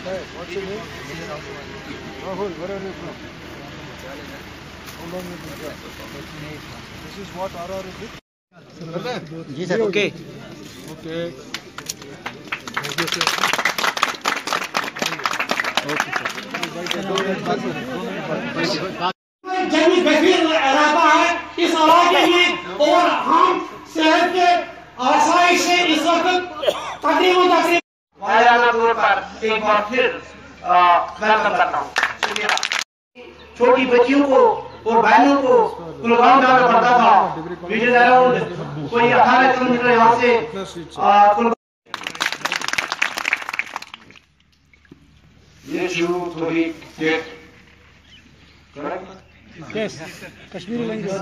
What's your name? Rahul, where are you from? How long have you been here? This is what RR is it? जी sir okay Okay. जंगी गंभीर रहता है इस इलाके में और हम शहर के आसाई से इस वक्त तकरीबन वायराना तौर पर एक बार फिर वेलकम करता हूँ। छोटी बच्चियों को और बहनों को कुलगाम जाना पड़ता था, विच इज अराउंड कोई 18 किलोमीटर यहाँ से ये शुरू थोड़ी get correct Yes. Kashmiri language.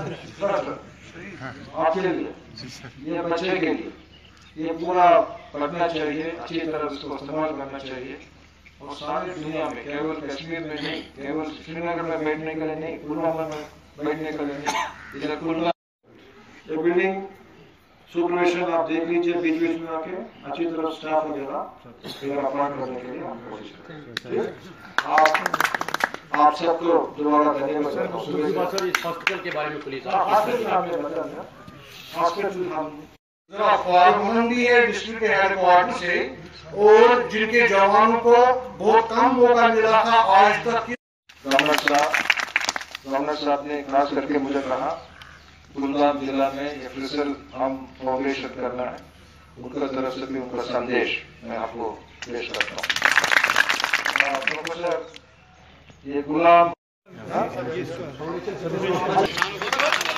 आपके लिए ये बच्चे के लिए ये पूरा पढ़ना चाहिए, अच्छी तरह उसको इस्तेमाल करना चाहिए और सारी दुनिया में केवल कश्मीर में नहीं, केवल श्रीनगर में बैठने के लिए नहीं, पुलवामा में बैठने के लिए नहीं, इधर कुलगाम ये बिल्डिंग सुपरविजन आप देख लीजिए बीच बीच में आके अच्छी तरह स्टाफ वगैरह फिर अपॉइंट करने के लिए हम कोशिश करेंगे। आप सबको दोबारा धन्यवाद करता हूं। सर इस हॉस्पिटल के बारे में पुलिस हॉस्पिटल हम फॉर्म भी है डिस्ट्रिक्ट हेडक्वार्टर से और जिनके जवानों को बहुत कम मौका मिला था आज तक की। गवर्नर साहब ने खास करके मुझे कहा कुलगाम जिला में ये फ्रिसल हम फाउंडेशन करना है, उनका तरफ से भी उनका संदेश मैं आपको पेश करता हूँ। प्रोफेसर ये गुलाम